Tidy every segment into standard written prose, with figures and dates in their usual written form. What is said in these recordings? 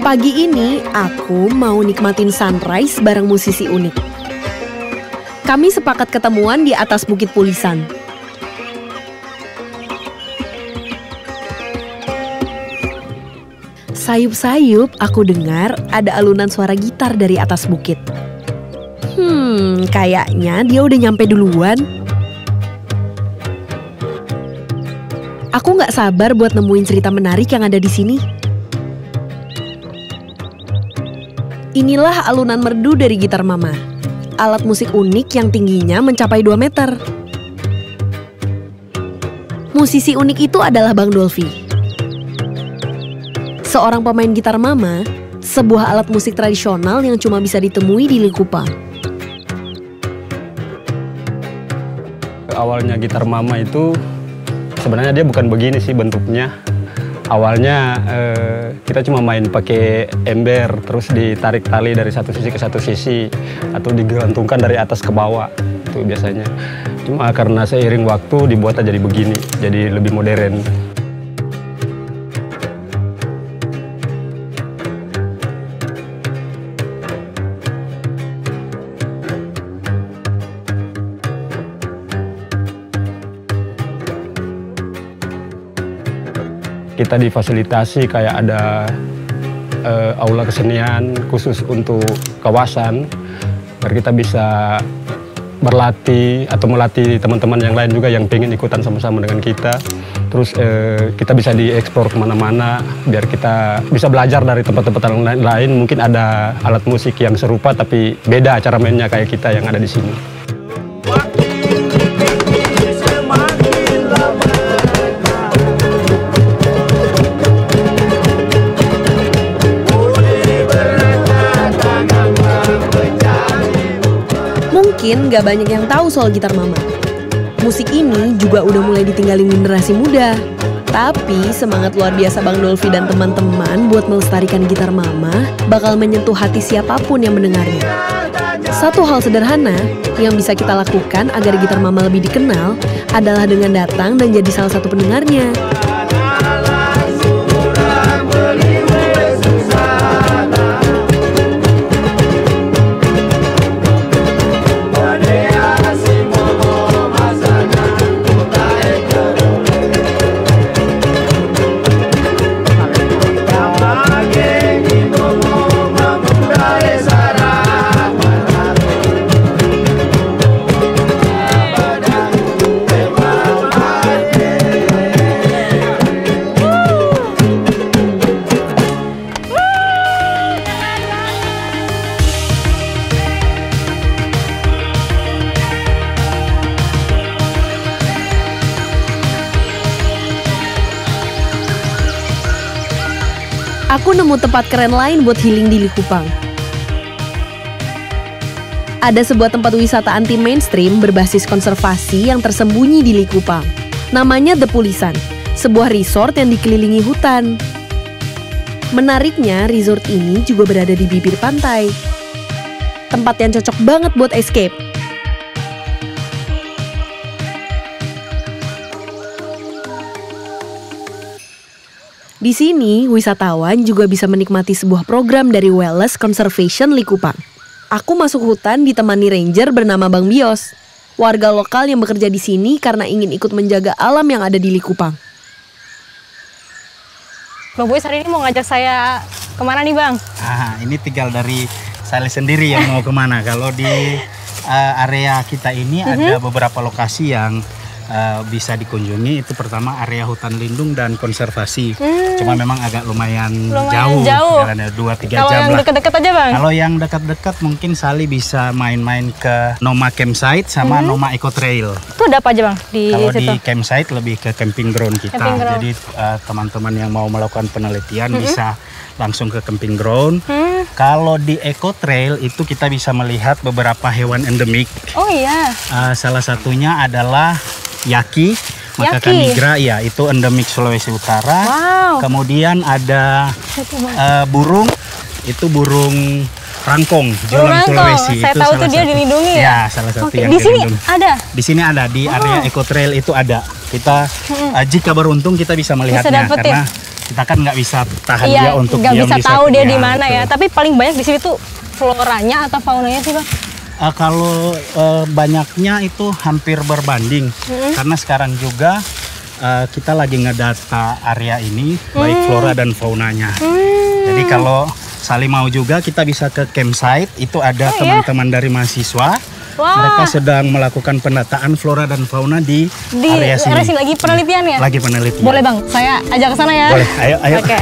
Pagi ini aku mau nikmatin sunrise bareng musisi unik. Kami sepakat ketemuan di atas Bukit Pulisan. Sayup-sayup aku dengar ada alunan suara gitar dari atas bukit. Kayaknya dia udah nyampe duluan. Aku gak sabar buat nemuin cerita menarik yang ada di sini. Inilah alunan merdu dari gitar mama. Alat musik unik yang tingginya mencapai 2 meter. Musisi unik itu adalah Bang Dolfi. Seorang pemain gitar mama, sebuah alat musik tradisional yang cuma bisa ditemui di Likupang. Awalnya gitar mama itu sebenarnya dia bukan begini sih bentuknya. Awalnya kita cuma main pakai ember, terus ditarik tali dari satu sisi ke satu sisi, atau digantungkan dari atas ke bawah, itu biasanya. Cuma karena seiring waktu dibuatnya jadi begini, jadi lebih modern. Kita difasilitasi kayak ada aula kesenian khusus untuk kawasan, biar kita bisa berlatih atau melatih teman-teman yang lain juga yang pengen ikutan sama-sama dengan kita. Terus kita bisa diekspor kemana-mana, biar kita bisa belajar dari tempat-tempat lain. Mungkin ada alat musik yang serupa tapi beda cara mainnya kayak kita yang ada di sini. Mungkin gak banyak yang tahu soal gitar mama. Musik ini juga udah mulai ditinggalin generasi muda. Tapi semangat luar biasa Bang Dolfi dan teman-teman buat melestarikan gitar mama bakal menyentuh hati siapapun yang mendengarnya. Satu hal sederhana yang bisa kita lakukan agar gitar mama lebih dikenal adalah dengan datang dan jadi salah satu pendengarnya. Aku nemu tempat keren lain buat healing di Likupang. Ada sebuah tempat wisata anti mainstream berbasis konservasi yang tersembunyi di Likupang. Namanya The Pulisan, sebuah resort yang dikelilingi hutan. Menariknya, resort ini juga berada di bibir pantai. Tempat yang cocok banget buat escape. Di sini, wisatawan juga bisa menikmati sebuah program dari Wellness Conservation Likupang. Aku masuk hutan ditemani ranger bernama Bang Bios, warga lokal yang bekerja di sini karena ingin ikut menjaga alam yang ada di Likupang. Bang Bios hari ini mau ngajak saya kemana nih Bang? Ini tinggal dari saya sendiri yang mau kemana. Kalau di area kita ini ada beberapa lokasi yang bisa dikunjungi. Itu pertama area hutan lindung dan konservasi. Cuma memang agak lumayan jauh. Jalannya 2-3 jam lah. Kalau yang dekat-dekat aja Bang? Kalau yang dekat-dekat mungkin Sally bisa main-main ke Noma Campsite sama Noma Eco Trail. Itu ada apa aja Bang di Kalau situ? Di campsite lebih ke camping ground kita. Jadi teman-teman yang mau melakukan penelitian bisa langsung ke camping ground. Kalau di Eco Trail itu kita bisa melihat beberapa hewan endemik. Oh iya. Salah satunya adalah yaki, makaka nigra, ya itu endemik Sulawesi Utara. Wow. Kemudian ada burung, itu burung rangkong, julang Sulawesi. Saya itu tahu tuh dia dilindungi ya. Ya, salah satu yang di sini dilindungi. ada. Di sini ada di area Eco Trail itu ada. Kita jika beruntung kita bisa melihatnya karena kita kan nggak bisa tahan dia Iya, untuk nggak diam bisa di tahu satu- dia ya, di mana ya. betul. Tapi paling banyak di sini tuh floranya atau faunanya sih bang? Kalau banyaknya itu hampir berbanding, karena sekarang juga kita lagi ngedata area ini baik flora dan faunanya. Jadi kalau Sali mau juga kita bisa ke campsite, itu ada teman-teman dari mahasiswa. Wah. Mereka sedang melakukan pendataan flora dan fauna di area sini. Lagi penelitian ya? Lagi penelitian. Boleh bang, saya ajak ke sana ya. Boleh, ayo. Oke.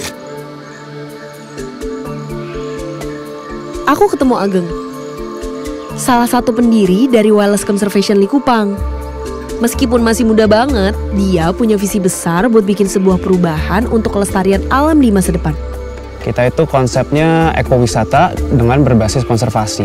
Aku ketemu Ageng, salah satu pendiri dari Wildlife Conservation Likupang. Meskipun masih muda banget, dia punya visi besar buat bikin sebuah perubahan untuk kelestarian alam di masa depan. Kita itu konsepnya ekowisata dengan berbasis konservasi.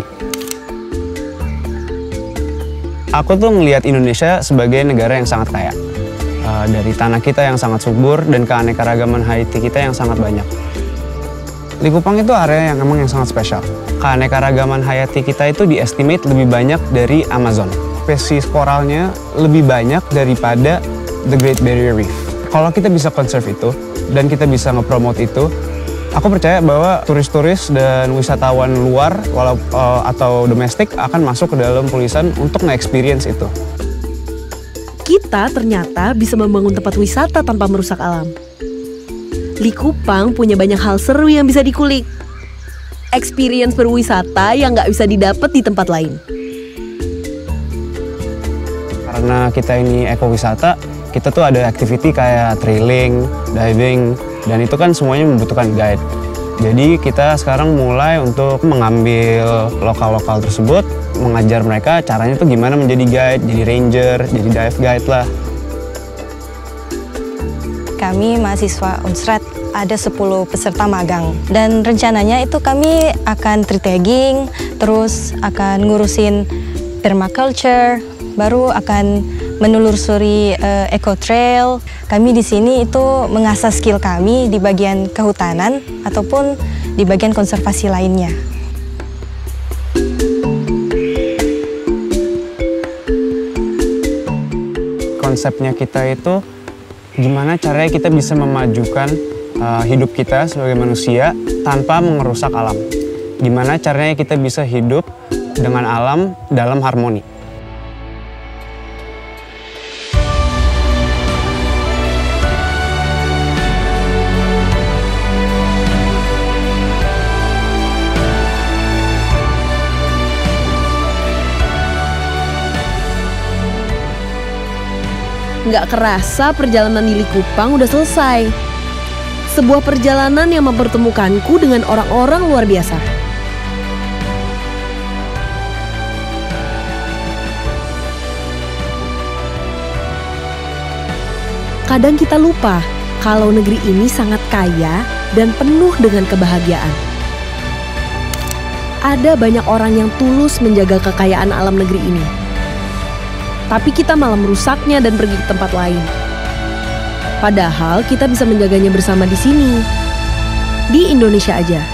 Aku tuh melihat Indonesia sebagai negara yang sangat kaya. Dari tanah kita yang sangat subur dan keanekaragaman hayati kita yang sangat banyak. Likupang itu area yang emang yang sangat spesial. Keanekaragaman hayati kita itu diestimate lebih banyak dari Amazon. Spesies koralnya lebih banyak daripada The Great Barrier Reef. Kalau kita bisa conserve itu dan kita bisa nge-promote itu, aku percaya bahwa turis-turis dan wisatawan luar atau domestik akan masuk ke dalam Pulisan untuk nge-experience itu. Kita ternyata bisa membangun tempat wisata tanpa merusak alam. Likupang punya banyak hal seru yang bisa dikulik. Experience berwisata yang nggak bisa didapat di tempat lain. Karena kita ini ekowisata, kita tuh ada activity kayak trailing, diving, dan itu kan semuanya membutuhkan guide. Jadi kita sekarang mulai untuk mengambil lokal-lokal tersebut, mengajar mereka caranya tuh gimana menjadi guide, jadi ranger, jadi dive guide lah. Kami mahasiswa Unsrat ada 10 peserta magang dan rencananya itu kami akan tree tagging, terus akan ngurusin permaculture, baru akan menelusuri eco trail. Kami di sini itu mengasah skill kami di bagian kehutanan ataupun di bagian konservasi lainnya. Konsepnya kita itu gimana caranya kita bisa memajukan hidup kita sebagai manusia tanpa merusak alam. Gimana caranya kita bisa hidup dengan alam dalam harmoni. Nggak kerasa perjalanan di Likupang udah selesai. Sebuah perjalanan yang mempertemukanku dengan orang-orang luar biasa. Kadang kita lupa kalau negeri ini sangat kaya dan penuh dengan kebahagiaan. Ada banyak orang yang tulus menjaga kekayaan alam negeri ini. Tapi kita malah merusaknya dan pergi ke tempat lain. Padahal kita bisa menjaganya bersama di sini, di Indonesia aja.